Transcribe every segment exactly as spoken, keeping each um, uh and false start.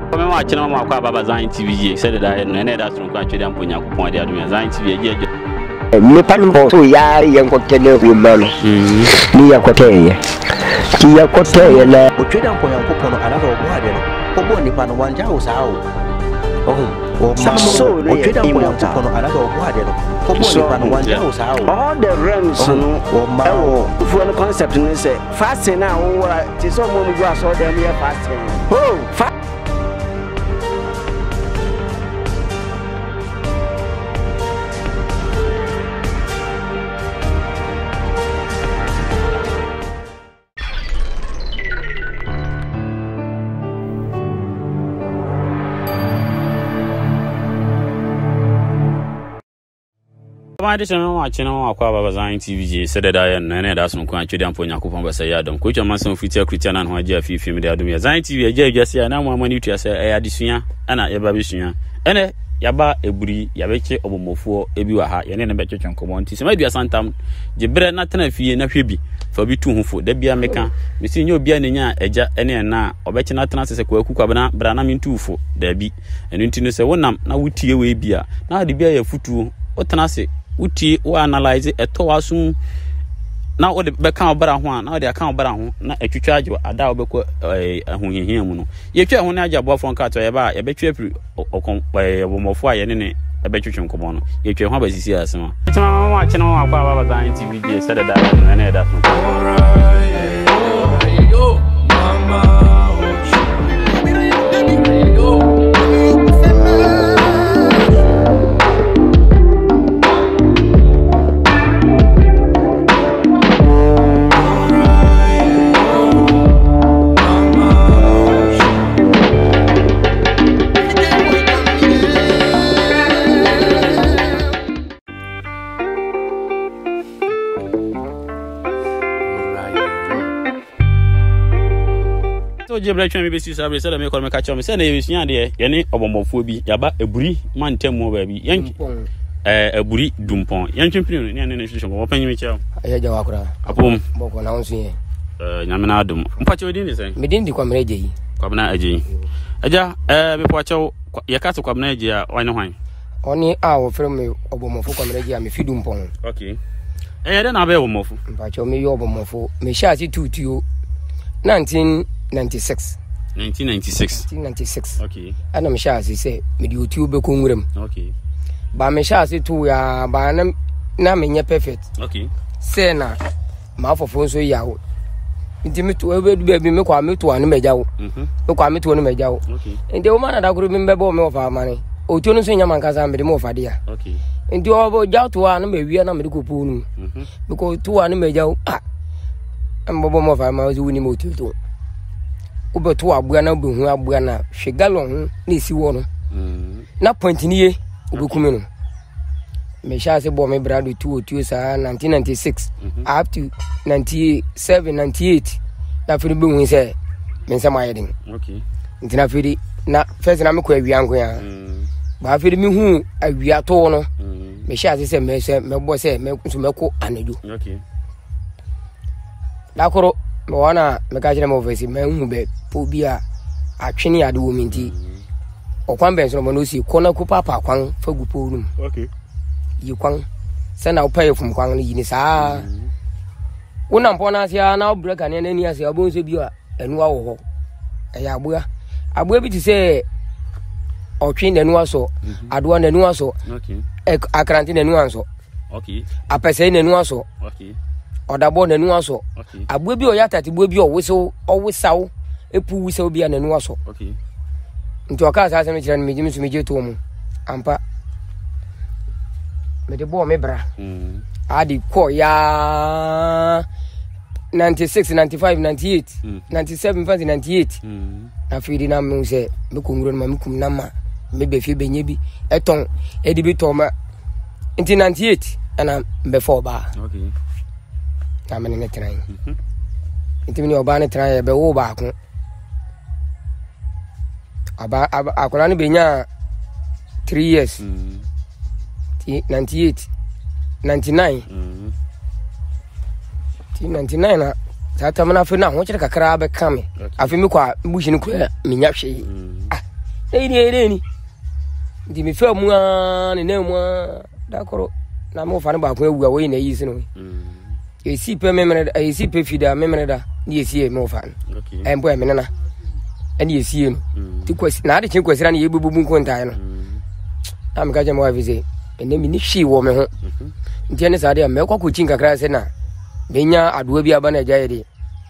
Come watch no more about Ziontv Gh said that and that's from country and Punya point there doing Ziontv Gh. Me pan so ya yan ko tele hu man. Ni ya ko tele. Ki ya ko tele na o tweda mpo yan ko pono ala ro bo ade no. Ko bo ni pan wan ja o sa o. Oh, so o tweda mpo yan ko pono ala ro bo ade no. Ko bo ni pan wan ja o sa o. All the realms no o ma o. Fu no concept no say fasting na o wa ti so mo mu gwa so dem ya fasting. Oh, fa I just watching on Aqua Ziontv Gh said that I and that's no country and Ponya Kupon say Adam, which a man some future Christian and Haja Fi film the Adumia Ziontv Gh just say now more money to say I addition and I ever wish you. And Yaba Eburi, Yabeche Obomofo, Ebiwaha, and then a better chunk of Monty. So maybe a santam, Jebred not a fee and a fibby for be too for the beer maker. Missing your beer ninya, eja, any and now, or better not as a cookabana, branam in two for there be. And into say one nam, now we tea away beer. Now the beer futu, what can I say? Uti o analyze it to asum na o de be kan obara ho na o de kan obara ho na atwitwa age ada obekọ ahohihia mu no ye twa ho na age abofo nka to ye ba ye betwa pri okon obomofo aye ne ne e betwitwe nkomo no ye twa ho abasisi asema tama ma che no akwa baba Ziontv Gh said that na na that yo mama Jebra me be si sabre say me call me catch me say na ye sunya de ye ne obomofo bi yaba eburi mantem mo ba bi yan eh eburi dumpon yan twempini ne ne ne hwehwe ko panyi me chew aye jawa kura apom boko na wonsu ye eh nyame na adum mpache odin de say me din di kwamna aje yi kwamna aje yi aja eh me pache ye kase kwamna aje a wan hwan oni a wo frem me obomofo kwamna aje a me fidumpon okay eh de na ba obomofo mpache me yo obomofo me sha si tutuo nineteen ninety-six nineteen ninety-six nineteen ninety-six okay ana me sha say me di otu be ko nwuram okay ba me sha to ya ba na na me nye perfect okay say na ma fofo so ya wo nti me to e be bi me kwa me to anu me jawo mhm me kwa me to anu me jawo okay nti o ma na da kuru me be me ofa amane otu no so nya man kasa me de me ofa de ya okay nti o bo jawo to anu me wi na me de ko po nu mhm me ko to anu me jawo ah ambo mo ofa ma zo wuni mo to to ubeto abua na obehu abua na hwegalon na esi wo no mm na point ni ye obekumi no me sha se bo me brado two oh two sa nineteen ninety-six up to ninety-seven ninety-eight na firi behu se me nsa ma yedin okay ntina firi na first na me ko awia nko ya mm ba firi mi hu awia to no me sha se me se me bo se me so me ko anajo okay la koro me wana me ka jira mo vesi me hu be po bia atwene ade wo minti okwan ben so mo no si kona ko papa kwan fagupo rum okay yi kwan se na upaye fum kwan ni ni sa wona mpona asia na obreka ne nani asia obon so bia enu awo ho eya aboa aboa bi ti se otwe nanu aso adoa nanu aso okay akranti nanu anso okay apese nanu aso okay odabo nanu aso okay aboa bi o yatati boa bi o weso o wesawo epu wesawo bi nanu aso okay nti o ka sa se me kira me jimi so me je to mu ampa me de bo me bra mm adi ko ya ninety-six ninety-five ninety-eight mm. ninety-seven ninety-eight mm na fidi na me se me ko nguro na me kum na ma me be fi benye bi eton edi bi to ma nti ninety-eight ana be for ba okay na me ne tran mhm nti me ni oba ne tran be wo ba ko aba akola ne benya three years mm ninety-eight ninety-nine mm ninety-nine na tata mana fe na ho kire kakra be kame afi me kwa bushi ne kura me nya hwe ah e ni e ni ndi me fa mu a ne na mu a da koro na mo fa ne ba ko awu a we na yi sino e si pe memre e si pe fida memre da ni e si e mo fa okay e mbo e me na and you see, to question not the question you will be container. I'm catching my visit, and then me she woman. Jenny's idea, Melco could think a grass and now. Benya, I will be a banner jaydy.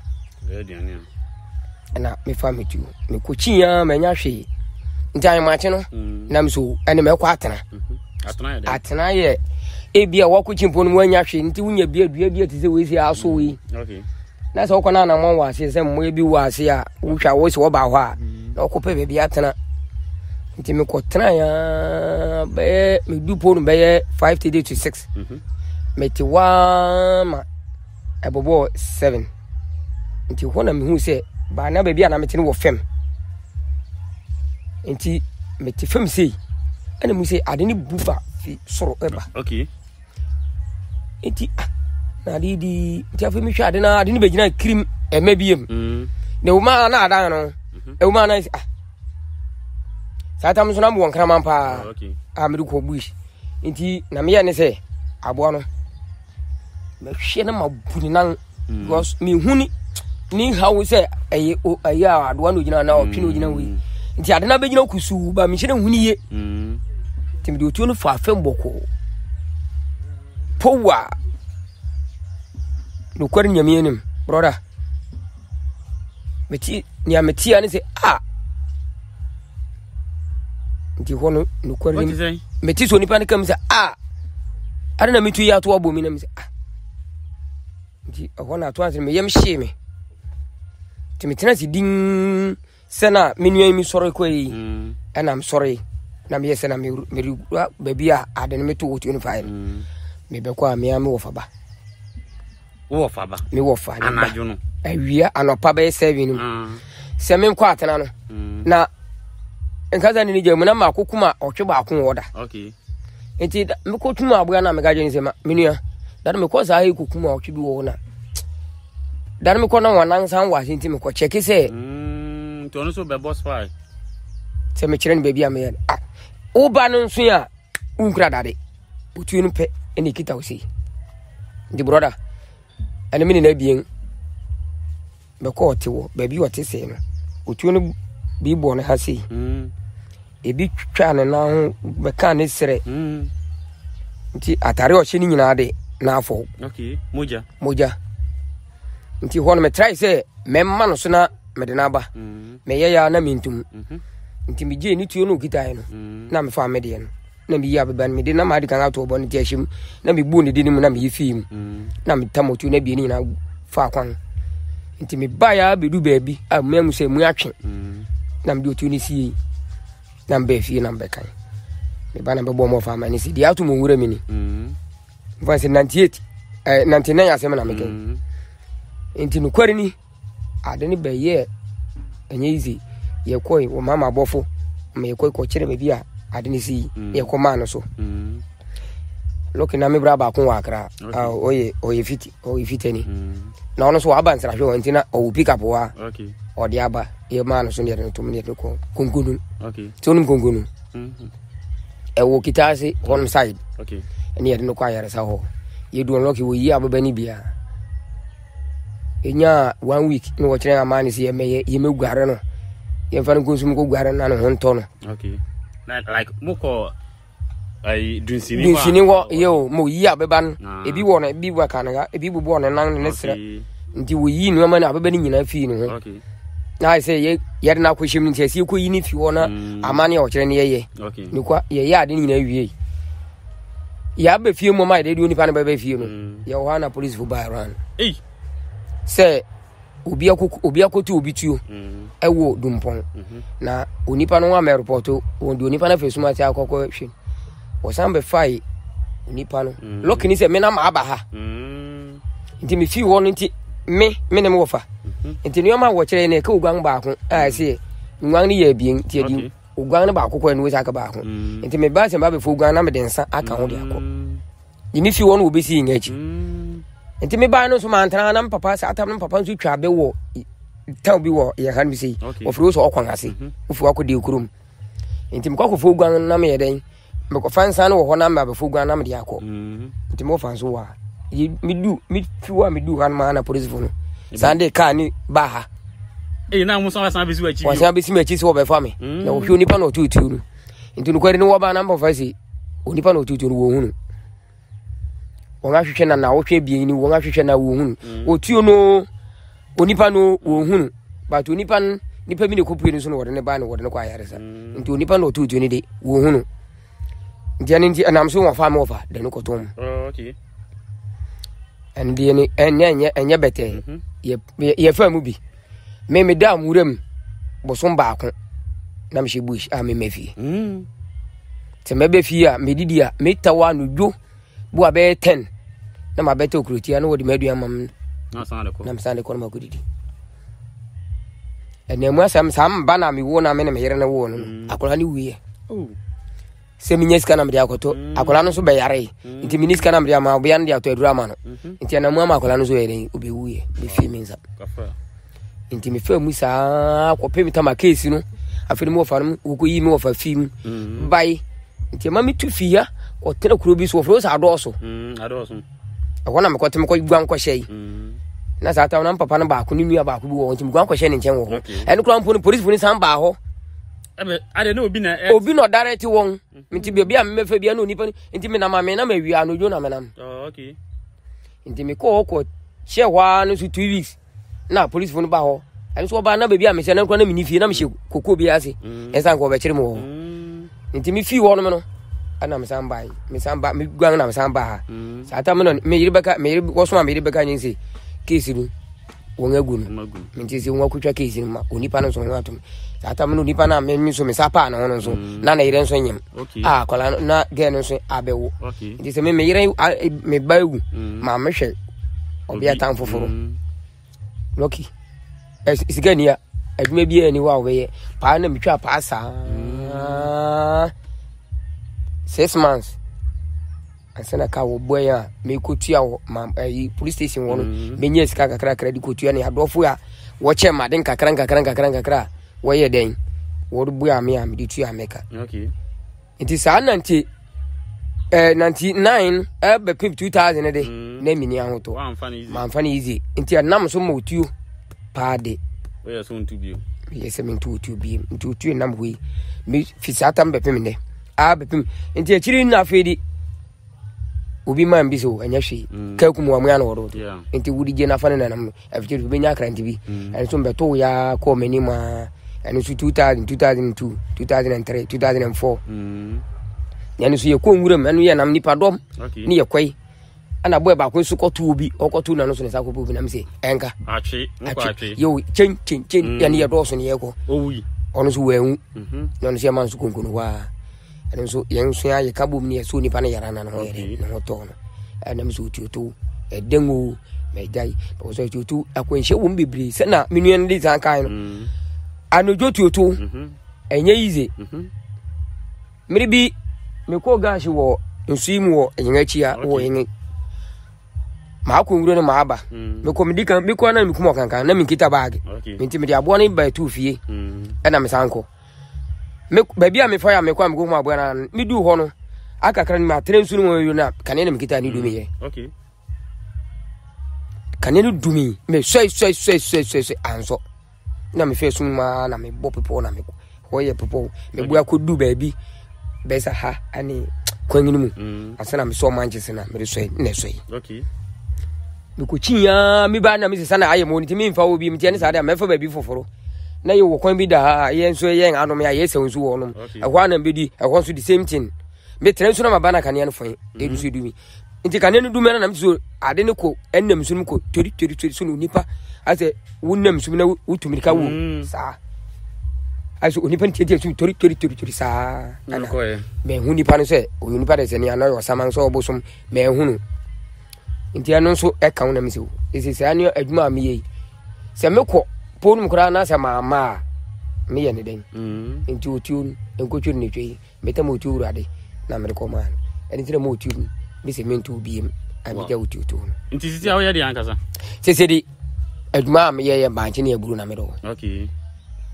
And now, me family too. Me cuchia, menashi. Time Martino, Namsu, and a melquatana. At night, a be a walk with him on one yashi until your beard be able to see also we. Okay. That's all Canana Mowa says, and maybe was here, which I always about her. No copy baby atana. Intimico Traya, be me do put by five to to six. Meti one above seven. Until one of them who say, by now baby, and I'm meeting with fem. Inti meti fem say, and we say, I didn't buffer sorrow ever. Okay. Inti. Na di di ti afi mi hwa de na de ne begina krim e mabiem mm ne uma na adan no e uma na ah satam so na mo nkra man pa okay a me ko bush nti na me ya ne se abo no me hwe na mabuni nan because me huni ni hawo se eye eye ado no gina na o twi no gina wi nti ade na begina kusu ba me hwe na huni ye mm ti me do tu no fa afem boko powa no kwari nyame anim brother meti nya meti ani se ah nti hono no kwari meti so nipa ne kam se ah ada na mitu ya to abo mi na mi se ah nti hono ato anse me yem hye me ti metina si din sena menua mi soro ko yi and I'm sorry na me yesa na me me baby a ada na metu wo twenty-five me be kwa me am wo fa ba wo fa ba me wo fa anajo no awia anopa be seven mm se me kwa atena no na nkaza ni je mu na makokuma otwe ba ko woda okay enti me ko tuma abuya na me gaje ni se ma menua da me ko za ha kokuma otwe bi wo na da me ko na wanan san wa enti me ko check se mm to no so be boss five se me kire ni baby am ye ah o ba no nso ya unkura dade otu no pe eni kita o sei ndi brother and me na bien be ko tewo baby wote sei no otu no bi bo ne ha sei mm ebi twa ne na ho be kan ne sere mm nti atare o hye ni nyina de na afo okay moja moja nti hono me try say me ma no so na me de na ba mm me ye ya na mintum mhm nti me je ni tuo no kitai no na me fa me de no na me ya beban me de na ma de kan ato bo ne ti ahim na me bu ne de ni mu na me yifim mm na me tamotu na bi ni na fa kwan nti me ba ya bedu baabi a me mu se mu atwe mm na me de otu ni si na mbe fi na mbe kan me ba na be bo mo fa ma ni si dia to mo wura mi ni mm voice ninety-eight eh ninety-nine asem na me kan nti no kwari ni ade ni be ye enye easy ye koi wo mama abofo me koi ko kire be bia ade ni si ye ko ma no so mm loki na me bra ba ko wakra ah oye oye fiti oye fiteni na ono so abansra hwe nti na o pick up wa okay o dia ba ye ma no so ne no to me ne ko kongunu okay to no kongunu mhm e wo kitase one side okay eni ye no kwa yare sa ho ye du loki wo yi ababa ni bia enya one week no wo kire amani si ye me ye me guare no ye fa no konsum ko guare na no honto no okay like moko ai dunsini wa dunsini wa yo mo yi abeba no ebi wo no ebi wa kanaga ebi bubu ono nan ne sere nti wo yi no ma na abeba ni nyina fi no okay na I say ye ye na ko him nti asi ko yi ni fi wo na amane o kire ne ye ye okay ni kwa ye ya de nyina wie ya be fie mo ma de di oni pa na be fie no ye wo na police fu ba ran eh say obi akoko obi akotu obi tuo ewo dumpon na onipa no wa me report o ndi onipa na fesuma ti akoko hwe o sambe fai onipa no lock ni se me na ma aba ha nti me fi wo no nti me me ne mo fa nti no ma wo kire ne ka oguan ba ko a se nwan ni ya bien ti adi oguan ne ba ko ko enu aka ba ko nti me ba se ba be fo oguan na me densa aka ho de akọ ni me fi wo no obi si nyachi nti me ba no so man tana na papa sa atam na papa so twa be wo taw bi wo ye han bi sei o fro so okwan ase o fu akọ de okurum nti mkwa kofo guan na me yeden me ko fansa no wo ho na me abefo guan na me de akọ nti mo fanso wa mi du mi fiwa mi du han ma na police fo no sande ka ni ba ha eh na mo so wa san be si wa chi wa san be si ma chi so be fa me na wo hwe onipa na otutu no nti no kwari no wo ba na mba fa si onipa na otutu no wo hunu wo nga hwehwe na na wo hwe bi ni wo nga hwehwe na wo hunu otuo no onipa no wo hunu ba to onipa nipa bi ne kopue no so no wo de ne ba no wo de ne kwa yare sa nti onipa na otutu ni de wo hunu nti ani nti anam so wo fa me wo fa de no kotom oh okay and the any enya enya bete ye ye fa mu bi me me da muram bosom baako na me bush a me mefi mm te me be fi a me didi a me tawa no dwo bu a be ten na ma bete okrotia na wodi madua mam na san ko na me san de ko ma ko didi ene mu asam sam ba na me wo na me na me yere na wo no akola ni wiye oh se minyes kana mdia akoto akola no so be yare nti minis kana mdia ma obian dia to adura ma no nti na mu ama akola no so yere obi wuye be fi minza nti me fa mu sa ko pe mi tama case no afiri mo fa no ko yi mi wo fa film bai nti ma mi tu fi ya ko tere kuro bi so fro sa adoso mm adoso akona me ko tem ko guan ko hye na sa ta na papa no ba ko ni nua ba ko bi wo nti guan ko hye ne nchen wo ho ene kuro ampo no police fo ni san ba ho ebe ade na obi na obi no direct won nti bi bia me fa bia no nipa nti me na ma me na ma wi anojo na me nam oh okay nti me ko ko hye hwa no so two weeks na police fo no ba ho ene so ba na ba bia me hye na kuro na me ni fie na me hye kokko bi ase ensan ko be kire mo nti me fi wo no me no ana me san ba me san ba me guan na me san ba ha sa ta me no me yiri beka me yiri wo so ma me yiri beka nyin se case nu won agu no me nti se won akutwa case nu ma onipa no so no atom sa ta me no onipa na me mi so me sapa na hono so na na yire nso nyem ah kola na ge no so abewo nti se me me yire me ba agu ma me hwe obi atan foforo lucky isigania adwuma bi ani wa we pa na metwa pa sa six months asana ka wo boya me kotua wo police station wo no menye sika kakra kakra di kotua ne adofo ya wo che ma den kakra kakra kakra kakra wo ye den wo do boya me am di tua meka okay nti sa nanti eh ninety-nine eh be two thousand de na mini ahoto ma amfani easy nti anam so ma otuo pa de we ya so ntu bio yes me ntu otuo bi ntu otuo nam hui me fisata mbe pem ne a be pem nti akiri na afedi obi man bi so anya hwe ka ku mu amya na woro nti wudi je na fa na nam afiti be nya kra nti bi en so mbe to ya ko meni ma en so two thousand two thousand two two thousand three two thousand four mm yani so ye ko nwuram anu ye nam nipa dom ni ye kwai ana boy ba ko su ko tu obi o ko tu na no so ne sa ko bu nam se enka achi nko achi yo chen chen chen yani ye do so ne ye ko owi ono so wehu mhm no no se man su konkono wa ene so yen so ya ye kabum ne so nipa ne yara na no yere no to no ana so tu tu e dengu me dai bo so tu tu akwenhye wo mbibri se na menuen de san kan no anojo tu tu mhm enye yize mhm miribi me ko gashi wo nsuimu wo enye achia wo yen ma ko nguro ne ma aba me ko midika me ko na me kuma kankan na me kita bag me nti me de abo na ba tu fie e na me sanko me ba bia me fa ya me kwa me ko ma abo na me du ho no akakra ni ma tre nsu no yo na kane na me kita ni du me ye okay kane ni du me me so so so so so anso na me fe sun ma na me bo pepo na me ko ye pepo me bua ko du ba bi besa ha ani kwangini mu asana me so manchester na me so ne so okay me ko chinya me ba na me sana aye mo ni mi mfa obi me tiane sa da me fa ba bi foforo na ye wo kwan bi da ye nso ye anom ya ye se nso wo nom ehwa na bedi ehwa nso the same thing me tren so na ma ba na kane no fon e nso du mi nti kane no du me na na me so ade ne ko ennam so ko tori tori tori so no nipa ase wunnam so na wutumi ka wo sa aso onipa ntie so tori tori tori tori sa ana me hu nipa no se onipa de se ni ana yo saman so obosom me hu no nti ano so e kan na me se ese se anu adwuma me yi se me ko ponum kra na se ma ma me ye ne den nti otiu enkotwu ne twe metam otiu urade na me ko ma eni tire mo otiu me se mentu biem ami ja otiu to nti sisi awo ye de ankasa se se di adwuma me ye ye banche ne aburu na me do okay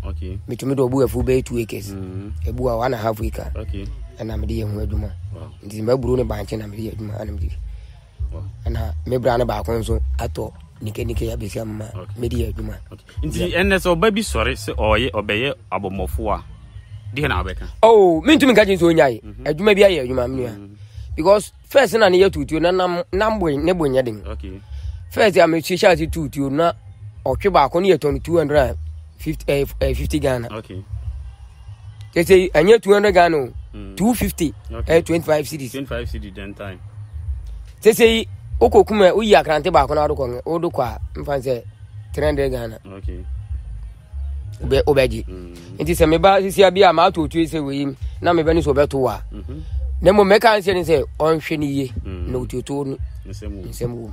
Okay. Me to me do bu afu be two acres. Ebu a one and a half acre. Okay. And I'm the young aduma. Nti me buru ne banche na me di aduma anam di. Ana me bra na ba kon so ato nike nike ya besi amma me di aduma. Nti enne so ba bi sori se oye obeye abomofo a di na obeka. Oh, me ntumi ka jin so nyai. Aduma bi aye aduma me nua. Because first na ne ya tutuo na nam nambo ne bonya den. Okay. First am chi sha ti tutuo na otwe ba ko ne ya two hundred fifty Ghana. Okay. They say anya two hundred Ghana. Mm. two fifty okay. uh, twenty-five cedis twenty-five cedis then time they say oko kuma uyi akrante ba ko na do ko o do kwa mfa say three hundred Ghana okay obe obeji nti se me ba sisi abia ma to to say we na me ba ni so beto wa mhm na mo me kan say say on hwe ni ye na otuto no nsemu nsemu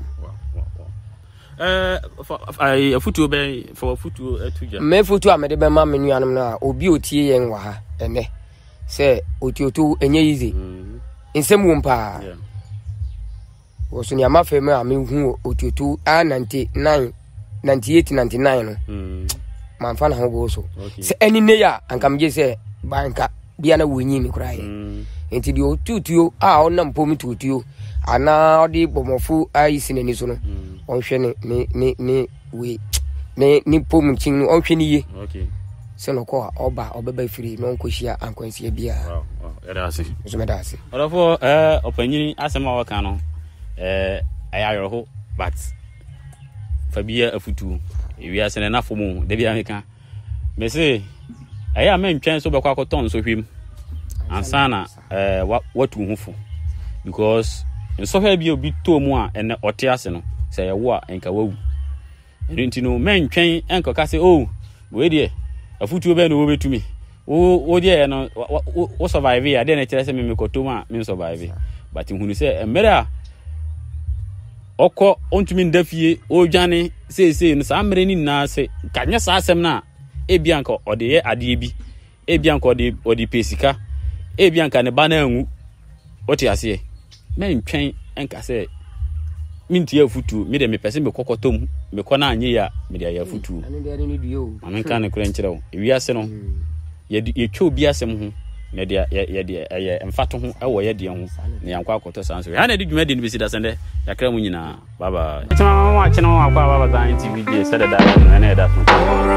eh ai afutu be for afutu atuja me futu amede be ma me nuanom na obi otie yen wa ha ene se otioto enye easy nsemu mpa woso ni amafe me ame hu otioto a ninety-nine ninety-eight ninety-nine no man fa na ho go so se eni ne ya anka mje se banka bia na wonyi mi kura ye enti di otutuo a onam pom tutuo ana odi bomofu ai sineni so no onhwe ne ne ne we ne ni pom chin no onhwe ni ye okay se no ko oba obeba firi no nkohia ankonsia bia wow wow era ase so me da ase orofo eh opanyini asema waka no eh ayayoro but fabia afutu wi ase na fomu de bia meka me se aya mentwen so bekwa koton so hwem ansana eh watu hufu because nso ha bia obi to mu a ene ote ase no se ye wo a enka wawu enti no mentwen enko ka se oh we die afutu be no wo betumi wo wo die no wo survive ya de na kire se me mekoto ma me survive but hunu se emere okọ ontumi ndafie odwane sese no sa mere ni na se kanya sa asem na ebianka ode ye ade bi ebianka ode ode pesika ebianka ne bana anwu oti ase me ntwen enka se minti afutu me de me pese me kokotom me kona anye ya me de ya afutu anu de ni duo amanka ne kure nkyerɛ wo ewi ase no ye ye twa bi asem ho me de ye de ye emfato ho ɛwɔ ye de ho ne yankwa akoto sanso ha na de dwuma de ni besi da sende yakra mu nyina baba chama mama chama mama kwa baba Ziontv Gh sɛ da da na na da so